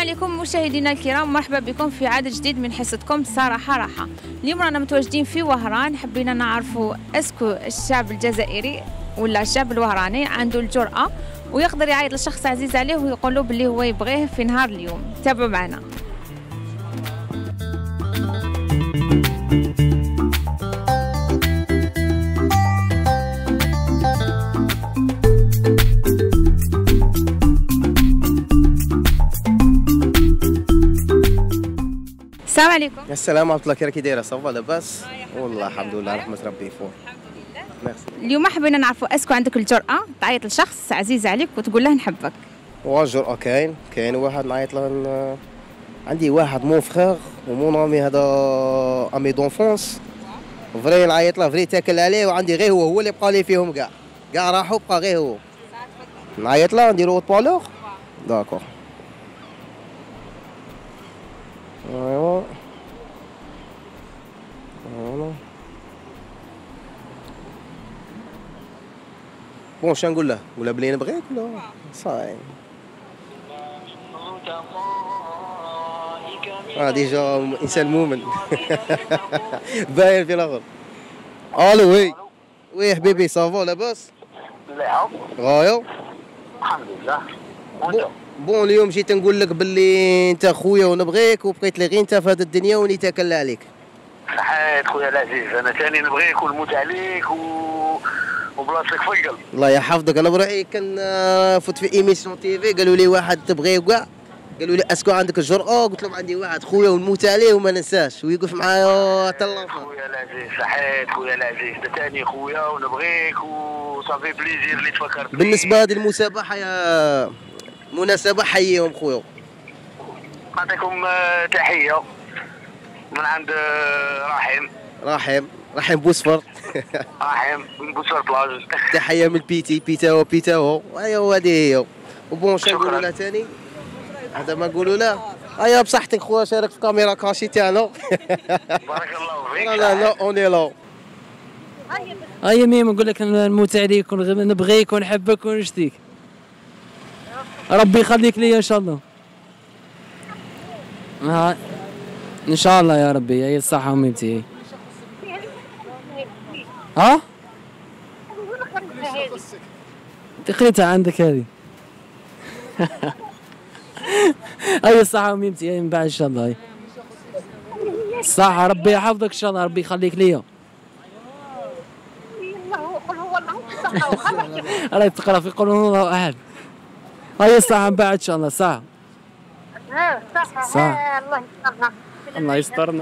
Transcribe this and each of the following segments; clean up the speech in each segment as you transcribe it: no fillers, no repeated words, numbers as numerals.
عليكم مشاهدينا الكرام، مرحبا بكم في عدد جديد من حصتكم صراحة راحة. اليوم رانا متواجدين في وهران، حبينا نعرفوا اسكو الشعب الجزائري ولا الشعب الوهراني عنده الجرأة ويقدر يعيط لشخص عزيز عليه ويقول له باللي هو يبغيه في نهار اليوم. تابعوا معنا. السلام عليكم. السلام ورحمة الله، كي دايرة؟ صافا لاباس؟ والله الحمد لله، رحمة ربي فوق. الحمد لله. ميرسي. اليوم حبينا نعرفوا اسكو عندك الجرأة تعيط لشخص عزيز عليك وتقول له نحبك؟ الجرأة كاين واحد نعيط له. عندي واحد مون فخيغ ومون امي، هذا امي دونفونس فري، نعيط له فري، تاكل عليه، وعندي غير هو اللي بقى لي فيهم كاع راحوا، بقى غير هو. نعيط له نديرو اوت بالور. داكور. ايوا بون، شنو نقول له؟ نقول له بلي نبغيك ولا صاي؟ ديجا انسان مؤمن. باين في الاخر. الو وي حبيبي، صافا لاباس؟ مليحة غاية الحمد لله. بون اليوم جيت نقول لك باللي انت خويا ونبغيك، وبقيت لي غير انت في هذه الدنيا وني تاكل عليك. صحيت خويا العزيز، انا ثاني نبغيك ونموت عليك وبلاصتك في القلب. الله يحفظك. انا بروحي كان فوت في ايميسيون تيفي، قالوا لي واحد تبغيه وكاع، قالوا لي اسكو عندك الجرأة؟ قلت لهم عندي واحد خويا ونموت عليه وما ننساش ويوقف معايا حتى اللحظة. خويا العزيز صحيت خويا العزيز، انت ثاني خويا ونبغيك وصافي بليزير اللي تفكرت. بالنسبة هذه المسابحة يا مناسبة، حييهم خويا. نعطيكم تحية من عند رحيم بوسفر. رحيم من بوسفر بلاج. تحية من بيتاو. ايوا هذه هي. وبون شنو نقولوا له ثاني؟ هذا ما نقولوا له. ايوا بصحتك خويا، شارك في كاميرا كاشي تاعنا. بارك الله فيك. لا اوني لا. هيا ميم، نقول لك نموت عليك ونبغيك ونحبك ونشتيك. ربي يخليك ليا ان شاء الله. ان شاء الله يا ربي. هي الصحة وميمتي. ها؟ تقريتها عندك هذه. هي الصحة وميمتي، هي من بعد ان شاء الله. هي الصحة، ربي يحفظك ان شاء الله، ربي يخليك ليا. راهي تقرا في قول هو الله احد. هي الصحة من بعد ان شاء الله. صح صح. الله يسترنا.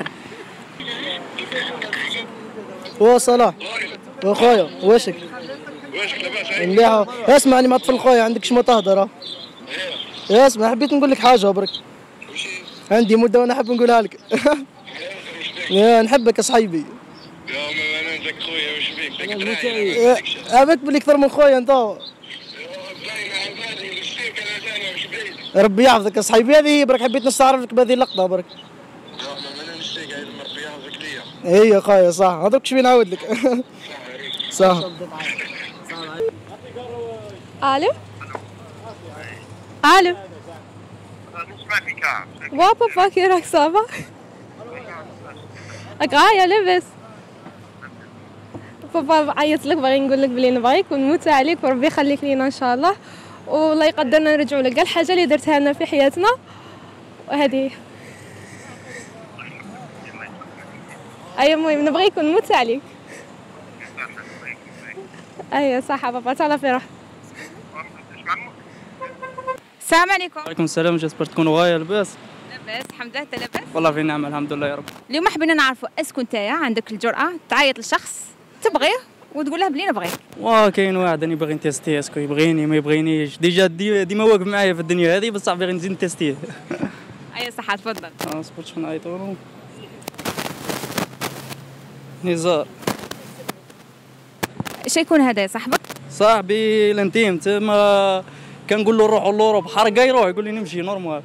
صلاح خويا، واشك مليحة. اسمعني معطفل خويا، عندكش ما تهضر؟ اسمع، حبيت نقول لك حاجة برك، عندي مدة وانا حاب نقولها لك. يا نحبك يا صحيبي. يا انا عندك خويا، واش بيك؟ عباك بلي اكثر من خويا انت. ربي يحفظك يا صحيبي. هذه برك حبيت نستعرف لك بهذه اللقطة برك. ربي يحفظك ليا. هي خويا صح، هذاك شوي نعاود لك. صح. الو نسمع فيك. وا بابا كي راك؟ صافا راك غاية لاباس؟ بابا عيط لك، باغي نقول لك بلي نبغيك ونموت عليك وربي يخليك لينا ان شاء الله، والله يقدرنا نرجعوا لك كاع الحاجه اللي درتها لنا في حياتنا. وهذه ايوا المهم نبغيك ونموت عليك. ايوا صح بابا، تهلا في روح. السلام عليكم. وعليكم السلام، جاسبر تكونوا غاية لاباس؟ لاباس الحمد لله. انت لاباس؟ والله في نعمة الحمد لله يا رب. اليوم حبينا نعرفوا اسكو نتايا عندك الجرأة تعيط لشخص تبغيه وتقول له بلي نبغيك؟ كاين واحد راني باغي نتيستيه، اسكو يبغيني ما يبغينيش، ديجا ديما واقف معايا في الدنيا هذه، بصح باغي نزيد نتيستيه. ايوا صح، تفضل. اصبر شنو نعيطوا له. نزار. اش يكون هذا يا صاحبك؟ صاحبي الانتيم، تما كنقول له نروحوا لوروب حرقه يروح، يقول لي نمشي نورمال.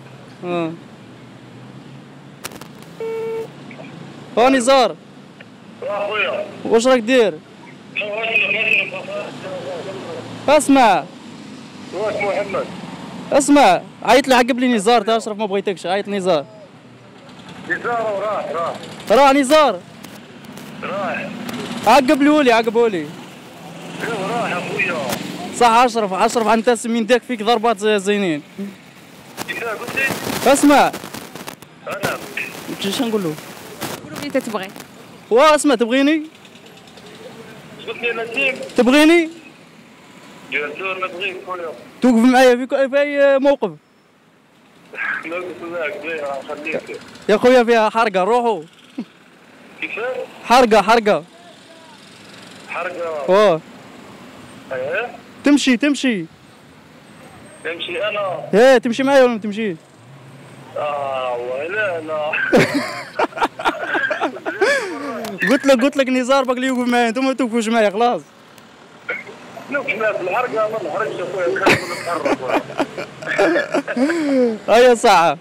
نزار خويا واش راك دير؟ اسمع، واش محمد؟ اسمع عيط لي عقب لي نزار تا اشرف ما بغيتكش عيط نزار. نزار راح راه نزار راح عقبولي ايوا راح اخويا. صح اشرف انت سمين داك فيك ضربات زينين. كيفاه قلت لي؟ اسمع انا اش نقول له؟ قولوا لي تتبغي. اسمع تبغيني؟ قلت لي انا تيم تبغيني؟ يا سور نبغيك خويا. توقف معايا في اي موقف لا قلت لك بيه خليك. يا خويا فيها حرقه روحوا. كيفاه؟ حرقه حرقه ايه تمشي تمشي انا تمشي معايا ولا ما تمشيش؟ ولا قلت لك نزار باقي يوقف معايا انتم ما توقفوش معايا خلاص. نوقف في الحرقه ما نحرقش اخويا نخاف نتحرك. هيا ساعة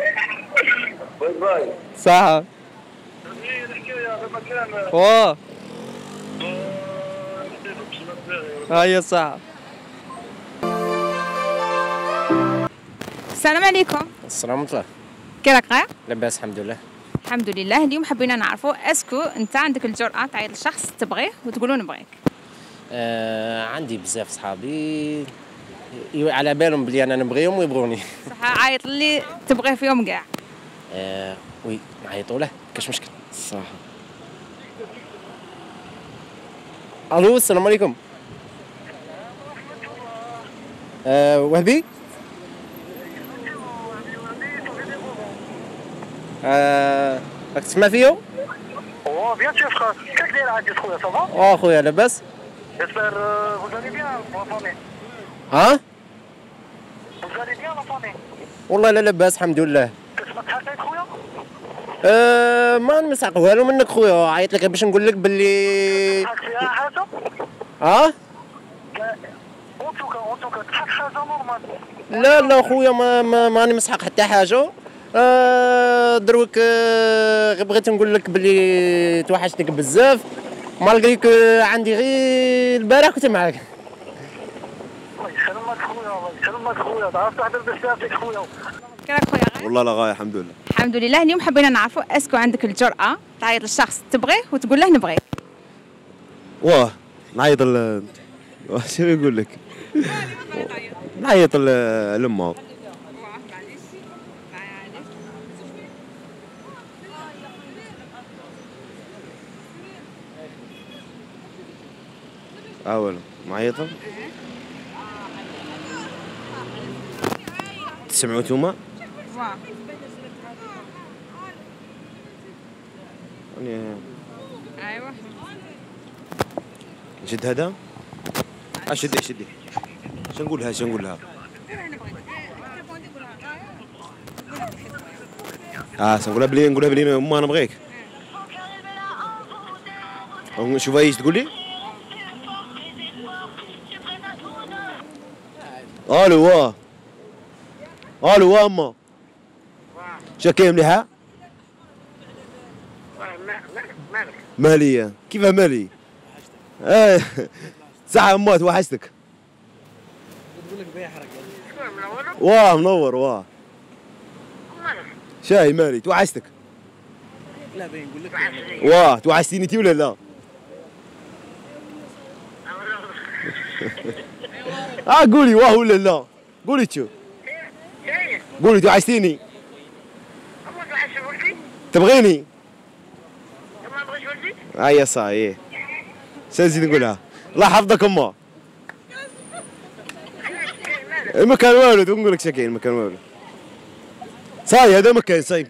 باي ساعة الحكايه في مكان هيا ساعة. السلام عليكم. السلام عليكم. كيفك غاية؟ لاباس الحمد لله. الحمد لله. اليوم حبينا نعرفوا اسكو انت عندك الجرأة تعيط لشخص تبغيه وتقولوا نبغيك؟ عندي بزاف صحابي على بالهم بلي انا نبغيهم ويبغوني. صح عايط اللي تبغيه فيهم كاع. وي نعيطوا له كاش مشكل. صح. الو السلام عليكم. وهبي؟ راك تسمع فيا؟ بيان سور فخا كيفاش داير عاد خويا صافا؟ خويا لاباس؟ J'espère vous allez bien la famille. ها؟ Vous allez bien la famille. والله لا لاباس الحمد لله. كتسمع تحكي خويا؟ ما نمسحق والو منك خويا عيط لك باش نقول لك باللي تحك فيها حاجه؟ ها؟ اونتوكا تحك حاجه نورمال. لا خويا ماني مسحق حتى حاجه. دروك غير بغيت نقول لك باللي توحشتك بزاف مالغريك عندي غير البارح كنت معاك. الله يسلمك خويا تعرف تحضر بزاف فيك خويا. كيفك خويا غاية؟ والله لا غاية الحمد لله. الحمد لله. اليوم حبينا نعرفوا اسكو عندك الجرأة تعيط للشخص تبغيه وتقول له نبغيك؟ نعيط شو يقول لك؟ نعيط لأمه. والو معيطة؟ تسمعوا نتوما؟ ايوه نشد هذا؟ شدي شنقول لها؟ نقولها بلي ما نبغيك. شوف ايش تقول لي؟ الو اما شكاين مليحة؟ مالية كيفاه مالي؟ ساعة امات وحشتك. تقول لك بيا حركة. منور شاي مالي توحشتك. لا باين نقول لك توحشتيني انتي ولا لا؟ قولي ولا لا؟ قولي تشو قولي توحشتيني. تبغيني؟ يا صاي نزيد نقولها الله يحفظك امه. المكان والو نقول لك شكين المكان والو صاي هذا مكان صاي.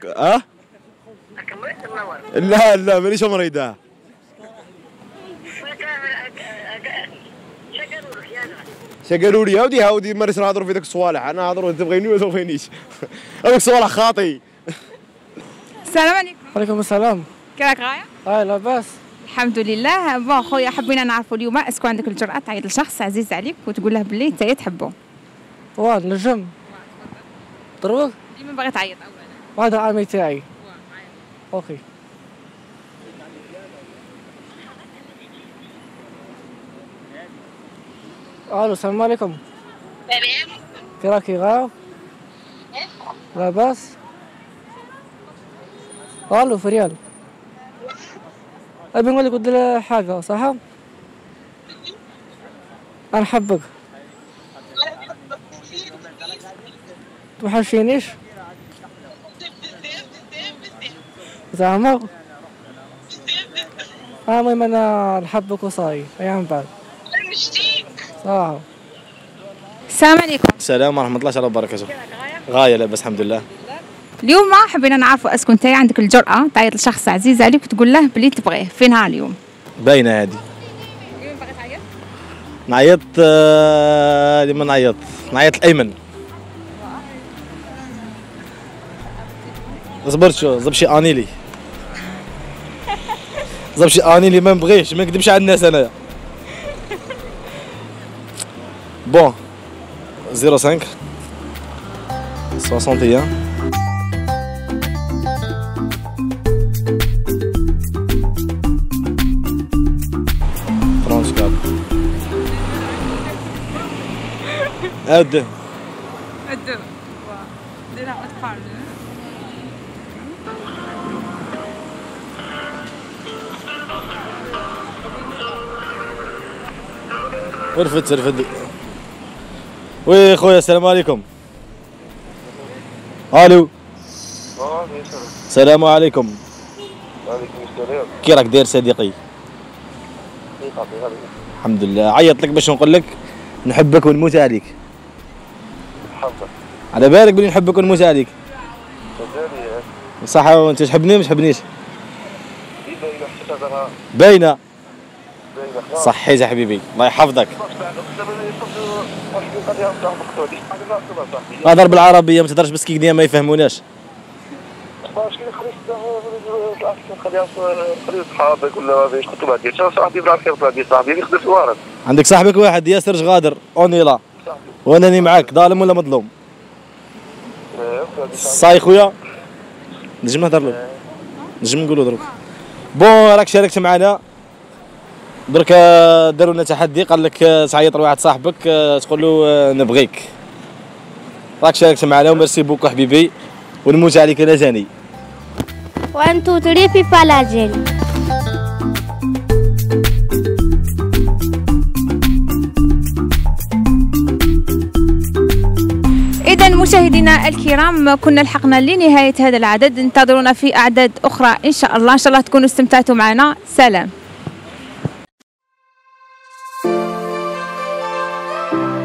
لا مانيش مريضة. قالوا لي هاودي مريت نهضروا في ذاك الصوالح انا نهضروا تبغيني ولا تبغينيش. هذاك الصوالح خاطي. السلام عليكم. وعليكم السلام. كيفك غاية؟ لاباس الحمد لله. بون خويا حبينا نعرفوا اليوم اسكو عندك الجرأة تعيط لشخص عزيز عليك وتقول له باللي انت تحبه؟ نجم دروك ديما باغي تعيط اولا. وهذا عامي تاعي. اوكي الو السلام عليكم. كي راكي غا؟ لاباس؟ الو فريال. ابي نقول لك ودي حاجة صح؟ انا نحبك. توحشينيش؟ زعما؟ المهم انا نحبك وصاي ايام بعد. صح. السلام عليكم. السلام ورحمة الله تعالى وبركاته. غاية لاباس الحمد لله. اليوم حبينا نعرفوا اسكو انت عندك الجرأة تعيط لشخص عزيز عليك وتقول له بلي تبغيه في نهار اليوم. باينة هادي. اليوم باغي تعيط؟ نعيط لما نعيط الأيمن. اصبر شو زب شي انيلي. زب شي انيلي ما نبغيش ما نكذبش على الناس انايا. بون 05 61 34 عاد الدو ديرها اطفال. رفد وي خويا السلام عليكم. الو السلام عليكم. وعليكم السلام. كي راك داير صديقي؟ الحمد لله. عيط لك باش نقول لك نحبك ونموت عليك. حظك. على بالك بلي نحبك ونموت عليك. صح وانت تحبني ما تحبنيش؟ باينه. صحيت يا حبيبي الله يحفظك. هضر بالعربيه ما تهضرش بالسكيكنيه ما يفهموناش. صحابك ولا باش كنتو بعدين صاحبي بلا خير صاحبي اللي يخدم في الوارد. عندك صاحبك واحد ياسر غادر اونيلا وانني معاك ظالم ولا مظلوم؟ صاي خويا نجم نهضر له نجم نقولوا دروك. بون راك شاركت معنا درك داروا لنا تحدي قال لك تعيط لواحد صاحبك تقول له نبغيك. راك شاركت معنا وميرسي بوكو حبيبي ونموت عليك انا ثاني. 1 2 3 بيبا لاجيل. إذا مشاهدينا الكرام كنا لحقنا لنهاية هذا العدد. انتظرونا في أعداد أخرى إن شاء الله. إن شاء الله تكونوا استمتعتوا معنا. سلام.